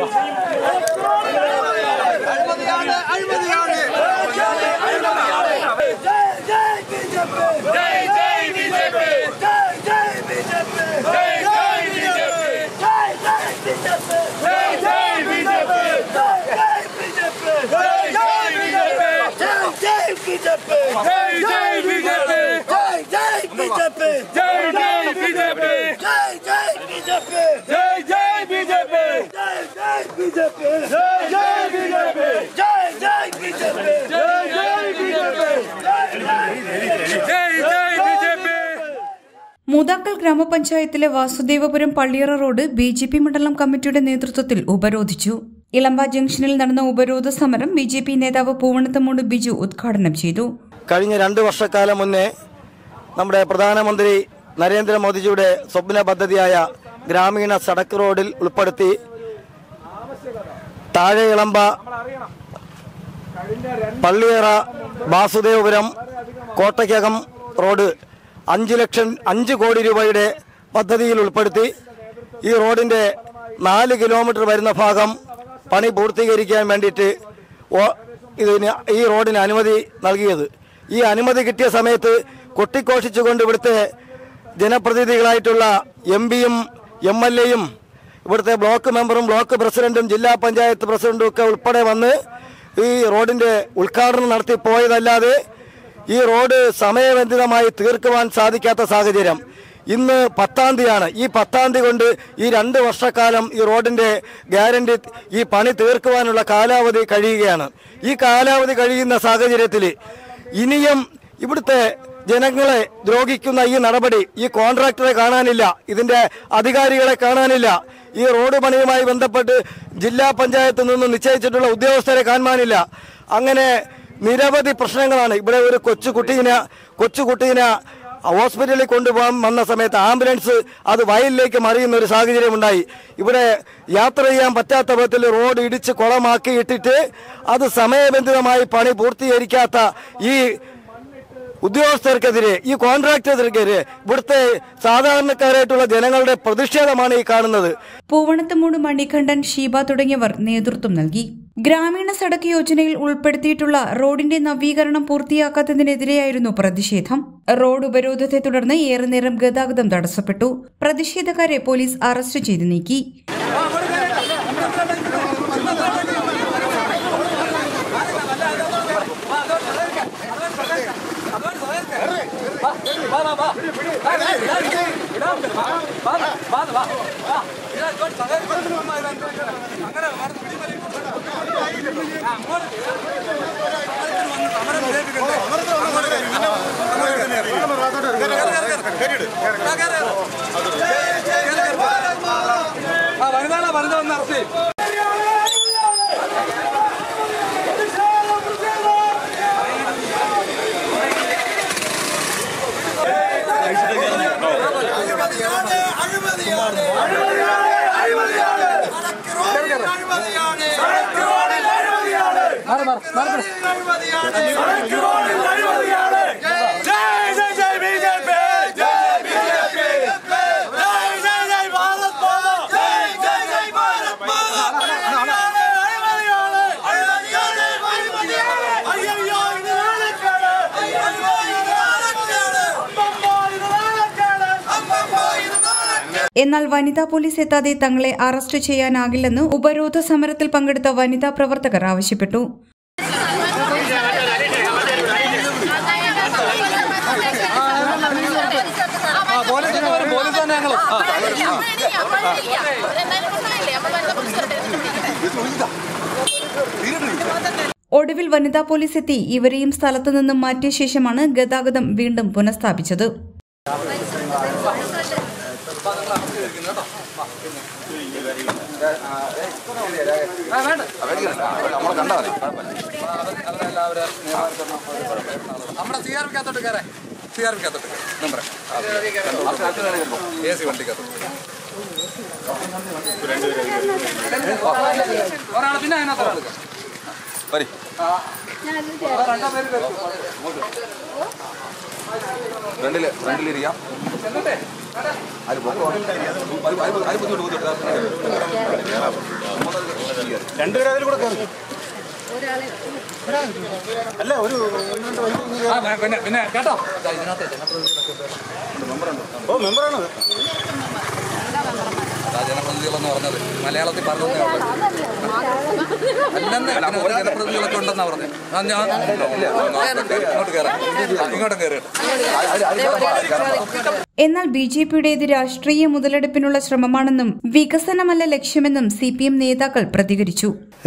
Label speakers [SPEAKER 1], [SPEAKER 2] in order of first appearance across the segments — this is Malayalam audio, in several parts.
[SPEAKER 1] മൂതാക്കൽ ഗ്രാമപഞ്ചായത്തിലെ വാസുദേവപുരം പള്ളിയറ റോഡ് BJP മണ്ഡലം കമ്മിറ്റിയുടെ നേതൃത്വത്തിൽ ഉപരോധിച്ചു. ഇളമ്പ ജംഗ്ഷനിൽ നടന്ന ഉപരോധ സമരം BJP നേതാവ് പൂവണത്തമൂട് ബിജു ഉദ്ഘാടനം ചെയ്തു.
[SPEAKER 2] കഴിഞ്ഞ 2 വർഷക്കാലം മുന്നേ നമ്മുടെ പ്രധാനമന്ത്രി നരേന്ദ്രമോദിജിയുടെ സ്വപ്ന പദ്ധതിയായ ഗ്രാമീണ സടക്ക് റോഡിൽ ഉൾപ്പെടുത്തി താഴെ ഇളമ്പ പള്ളിയറ വാസുദേവപുരം കോട്ടയ്ക്കകം റോഡ് 5 കോടി രൂപയുടെ പദ്ധതിയിൽ ഉൾപ്പെടുത്തി ഈ റോഡിന്റെ 4 കിലോമീറ്റർ വരുന്ന ഭാഗം പണി പൂർത്തീകരിക്കാൻ വേണ്ടിയിട്ട് ഈ റോഡിന് അനുമതി നൽകിയത്. ഈ അനുമതി കിട്ടിയ സമയത്ത് കൊട്ടിഘോഷിച്ചുകൊണ്ട് ഇവിടുത്തെ ജനപ്രതിനിധികളായിട്ടുള്ള MPയും MLAയും ഇവിടുത്തെ ബ്ലോക്ക് മെമ്പറും ബ്ലോക്ക് പ്രസിഡന്റും ജില്ലാ പഞ്ചായത്ത് പ്രസിഡന്റും ഒക്കെ ഉൾപ്പെടെ വന്ന് ഈ റോഡിന്റെ ഉദ്ഘാടനം നടത്തി പോയതല്ലാതെ ഈ റോഡ് സമയബന്ധിതമായി തീർക്കുവാൻ സാധിക്കാത്ത സാഹചര്യം. ഇന്ന് 10-ാം തീയതിയാണ്. ഈ 10-ാം തീയതി കൊണ്ട് ഈ 2 വർഷക്കാലം ഈ റോഡിന്റെ ഗ്യാരണ്ടി ഈ പണി തീർക്കുവാനുള്ള കാലാവധി കഴിയുകയാണ്. ഈ കാലാവധി കഴിയുന്ന സാഹചര്യത്തിൽ ഇനിയും ഇവിടുത്തെ ജനങ്ങളെ ദ്രോഹിക്കുന്ന ഈ നടപടി ഈ കോൺട്രാക്ടറെ കാണാനില്ല, ഇതിന്റെ അധികാരികളെ കാണാനില്ല, ഈ റോഡ് പണിയുമായി ബന്ധപ്പെട്ട് ജില്ലാ പഞ്ചായത്തിൽ നിന്ന് നിശ്ചയിച്ചിട്ടുള്ള ഉദ്യോഗസ്ഥരെ കാണാനില്ല. അങ്ങനെ നിരവധി പ്രശ്നങ്ങളാണ്. ഇവിടെ ഒരു കൊച്ചുകുട്ടീനെ ഹോസ്പിറ്റലിൽ കൊണ്ടുപോകാൻ വന്ന സമയത്ത് ആംബുലൻസ് അത് വയലിലേക്ക് മറിയുന്ന ഒരു സാഹചര്യം ഉണ്ടായി. ഇവിടെ യാത്ര ചെയ്യാൻ പറ്റാത്ത വിധത്തിൽ റോഡ് ഇടിച്ച് കുളമാക്കി ഇട്ടിട്ട് അത് സമയബന്ധിതമായി പണി പൂർത്തീകരിക്കാത്ത ഈ ഉദ്യോഗസ്ഥർക്കെതിരെ, ഈ കോൺട്രാക്ടർക്കെതിരെ ഇവിടുത്തെ സാധാരണക്കാരായിട്ടുള്ള ജനങ്ങളുടെ പ്രതിഷേധമാണ് ഈ കാണുന്നത്.
[SPEAKER 1] പൂവണത്തമൂട് മണികണ്ഠൻ, ഷീബ തുടങ്ങിയവർ നേതൃത്വം നൽകി. ഗ്രാമീണ സടക്ക് യോജനയിൽ ഉൾപ്പെടുത്തിയിട്ടുള്ള റോഡിന്റെ നവീകരണം പൂർത്തിയാക്കാത്തതിനെതിരെയായിരുന്നു പ്രതിഷേധം. റോഡ് ഉപരോധത്തെ തുടർന്ന് ഏറെ നേരം ഗതാഗതം തടസ്സപ്പെട്ടു. പ്രതിഷേധക്കാരെ പോലീസ് അറസ്റ്റ് ചെയ്ത് നീക്കി. എന്നാൽ വനിതാ പോലീസ് എത്താതെ തങ്ങളെ അറസ്റ്റ് ചെയ്യാനാകില്ലെന്ന് ഉപരോധ സമരത്തിൽ പങ്കെടുത്ത വനിതാ പ്രവർത്തകർ ആവശ്യപ്പെട്ടു. ഒടുവിൽ വനിതാ പോലീസ് എത്തി ഇവരെയും സ്ഥലത്തു നിന്നും മാറ്റിയ ശേഷമാണ് ഗതാഗതം വീണ്ടും പുനഃസ്ഥാപിച്ചത്.
[SPEAKER 3] പിന്നെ ഫ്രണ്ടിലിരിക്കാം.
[SPEAKER 4] അല്ല ഒരു പിന്നെ കേട്ടോ മെമ്പറാണ്
[SPEAKER 3] ജനപ്രതിനിധികളെന്ന് പറഞ്ഞത് മലയാളത്തിൽ പറഞ്ഞതേ ഉള്ളൂ. അല്ലെന്ന് ജനപ്രതിനിധികളൊക്കെ ഉണ്ടെന്നാ പറഞ്ഞത്. ഇങ്ങോട്ടും കയറി.
[SPEAKER 1] എന്നാൽ BJPയുടേത് രാഷ്ട്രീയ മുതലെടുപ്പിനുള്ള ശ്രമമാണെന്നും വികസനമല്ല ലക്ഷ്യമെന്നും CPM നേതാക്കൾ പ്രതികരിച്ചു.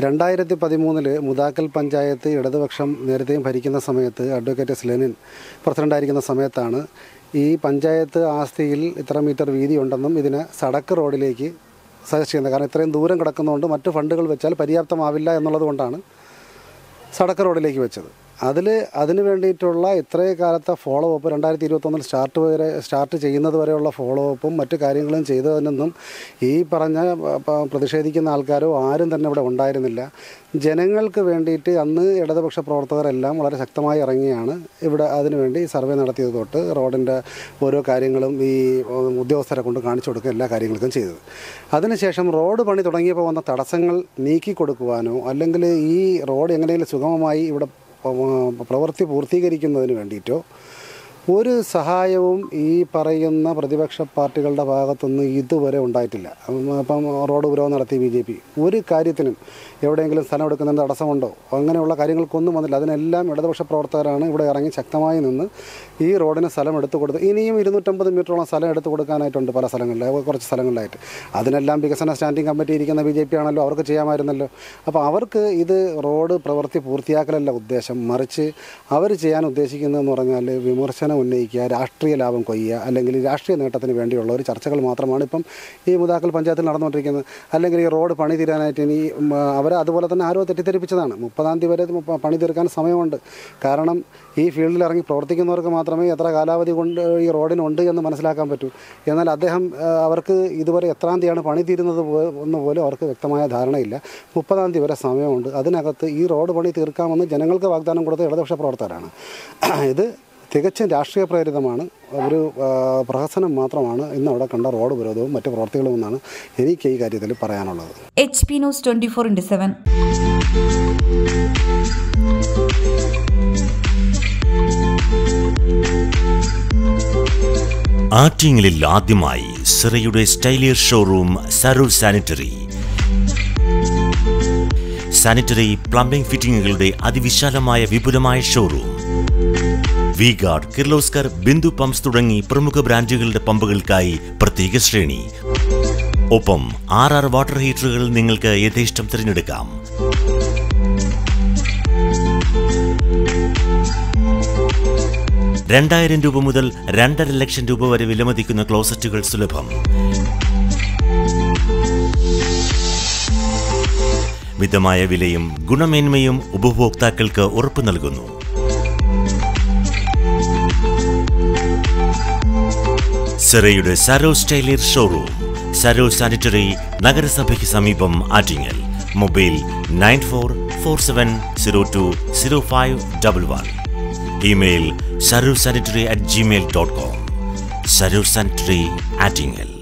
[SPEAKER 5] 2013 മുദാക്കൽ പഞ്ചായത്ത് ഇടതുപക്ഷം നേരത്തെയും ഭരിക്കുന്ന സമയത്ത് അഡ്വക്കേറ്റ് ലെനിൻ പ്രസിഡന്റായിരിക്കുന്ന സമയത്താണ് ഈ പഞ്ചായത്ത് ആസ്തിയിൽ ഇത്ര മീറ്റർ വീതിയുണ്ടെന്നും ഇതിനെ സടക്ക് റോഡിലേക്ക് സജസ്റ്റ് ചെയ്യുന്നത്. കാരണം ഇത്രയും ദൂരം കിടക്കുന്നതുകൊണ്ട് മറ്റു ഫണ്ടുകൾ വെച്ചാൽ പര്യാപ്തമാവില്ല എന്നുള്ളത് കൊണ്ടാണ് സടക്ക് റോഡിലേക്ക് വെച്ചത്. അതിന് വേണ്ടിയിട്ടുള്ള ഇത്രയും കാലത്തെ ഫോളോ അപ്പ് 2021 സ്റ്റാർട്ട് ചെയ്യുന്നത് വരെയുള്ള ഫോളോ അപ്പും മറ്റു കാര്യങ്ങളും ചെയ്തതിനൊന്നും ഈ പറഞ്ഞ പ്രതിഷേധിക്കുന്ന ആൾക്കാരോ ആരും തന്നെ ഇവിടെ ഉണ്ടായിരുന്നില്ല. ജനങ്ങൾക്ക് വേണ്ടിയിട്ട് അന്ന് ഇടതുപക്ഷ പ്രവർത്തകരെല്ലാം വളരെ ശക്തമായി ഇറങ്ങിയാണ് ഇവിടെ അതിനുവേണ്ടി സർവേ നടത്തിയത് തൊട്ട് റോഡിൻ്റെ ഓരോ കാര്യങ്ങളും ഈ ഉദ്യോഗസ്ഥരെ കൊണ്ട് കാണിച്ചു കൊടുക്കുക എല്ലാ കാര്യങ്ങൾക്കും ചെയ്തത്. അതിനുശേഷം റോഡ് പണി തുടങ്ങിയപ്പോൾ വന്ന തടസ്സങ്ങൾ നീക്കി കൊടുക്കുവാനോ അല്ലെങ്കിൽ ഈ റോഡ് എങ്ങനെയെങ്കിലും സുഗമമായി ഇവിടെ പ്രവൃത്തി പൂർത്തീകരിക്കുന്നതിന് വേണ്ടിയിട്ടോ ഒരു സഹായവും ഈ പറയുന്ന പ്രതിപക്ഷ പാർട്ടികളുടെ ഭാഗത്തുനിന്ന് ഇതുവരെ ഉണ്ടായിട്ടില്ല. അപ്പം റോഡ് ഉപരോധം നടത്തി BJP ഒരു കാര്യത്തിനും എവിടെയെങ്കിലും സ്ഥലം എടുക്കുന്നതിന് തടസ്സമുണ്ടോ അങ്ങനെയുള്ള കാര്യങ്ങൾക്കൊന്നും വന്നില്ല. അതിനെല്ലാം ഇടതുപക്ഷ പ്രവർത്തകരാണ് ഇവിടെ ഇറങ്ങി ശക്തമായി നിന്ന് ഈ റോഡിന് സ്ഥലം എടുത്തു കൊടുത്ത് ഇനിയും 250 മീറ്ററോളം സ്ഥലം എടുത്തു കൊടുക്കാനായിട്ടുണ്ട് പല സ്ഥലങ്ങളിൽ, കുറച്ച് സ്ഥലങ്ങളിലായിട്ട്. അതിനെല്ലാം വികസന സ്റ്റാൻഡിംഗ് കമ്മിറ്റി ഇരിക്കുന്ന BJP ആണല്ലോ, അവർക്ക് ചെയ്യാമായിരുന്നല്ലോ. അപ്പോൾ അവർക്ക് ഇത് റോഡ് പ്രവൃത്തി പൂർത്തിയാക്കലല്ല ഉദ്ദേശം, മറിച്ച് അവർ ചെയ്യാൻ ഉദ്ദേശിക്കുന്നതെന്ന് പറഞ്ഞാൽ വിമർശനം ഉന്നയിക്കുക, രാഷ്ട്രീയ ലാഭം കൊയ്യുക, അല്ലെങ്കിൽ രാഷ്ട്രീയ നേട്ടത്തിന് വേണ്ടിയുള്ള ഒരു ചർച്ചകൾ മാത്രമാണ് ഇപ്പം ഈ മുദാക്കൽ പഞ്ചായത്തിൽ നടന്നുകൊണ്ടിരിക്കുന്നത്. അല്ലെങ്കിൽ ഈ റോഡ് പണി തീരാനായിട്ട് ഇനി അവരെ അതുപോലെ തന്നെ ആരോ തെറ്റിദ്ധരിപ്പിച്ചതാണ്. 30-ാം തീയതി വരെ പണി തീർക്കാൻ സമയമുണ്ട്. കാരണം ഈ ഫീൽഡിൽ ഇറങ്ങി പ്രവർത്തിക്കുന്നവർക്ക് മാത്രമേ എത്ര കാലാവധി കൊണ്ട് ഈ റോഡിനുണ്ട് എന്ന് മനസ്സിലാക്കാൻ പറ്റൂ. എന്നാൽ അവർക്ക് ഇതുവരെ എത്രാം തീയതിയാണ് പണി തീരുന്നത് എന്ന് പോലും അവർക്ക് വ്യക്തമായ ധാരണയില്ല. 30-ാം തീയതി വരെ സമയമുണ്ട്. അതിനകത്ത് ഈ റോഡ് പണി തീർക്കാമെന്ന് ജനങ്ങൾക്ക് വാഗ്ദാനം കൊടുത്ത ഇടതുപക്ഷ പ്രവർത്തകരാണ്. ഇത് തികച്ചും രാഷ്ട്രീയ പ്രേരിതമാണ്, ഒരു പ്രഹസനം മാത്രമാണ് ഇന്ന് അവിടെ കണ്ട റോഡ് ഉപരോധവും മറ്റു പ്രവർത്തികളും എന്നാണ് എനിക്ക് ഈ കാര്യത്തിൽ പറയാനുള്ളത്.
[SPEAKER 1] HP News 24/7.
[SPEAKER 6] ആറ്റിങ്ങലിൽ ആദ്യമായി സിറയുടെ സ്റ്റൈലിയർ ഷോറൂം സരൂർ സാനിറ്ററി. സാനിറ്ററി പ്ലംബിംഗ് ഫിറ്റിംഗുകളുടെ അതിവിശാലമായ വിപുലമായ showroom. V-Guard, Kirloskar, Bindu pumps തുടങ്ങി പ്രമുഖ ബ്രാൻഡുകളുടെ പമ്പുകൾക്കായി പ്രത്യേക ശ്രേണി. ഒപ്പം 6 വാട്ടർ ഹീറ്ററുകൾ നിങ്ങൾക്ക് യഥേഷ്ടം തിരഞ്ഞെടുക്കാം. ₹2,000 മുതൽ 2.5 ലക്ഷം രൂപ വരെ വിലമതിക്കുന്ന ക്ലോസറ്റുകൾ സുലഭം. മിതമായ വിലയും ഗുണമേന്മയും ഉപഭോക്താക്കൾക്ക് ഉറപ്പു നൽകുന്നു. സിറയുടെ സരോ സ്റ്റൈലിയർ ഷോറൂം, സരോ സാനിറ്ററി, നഗരസഭയ്ക്ക് സമീപം, Attingal. Mobile 9447020511. Email sarosanitary@gmail.com. Saro sanitary, Attingal.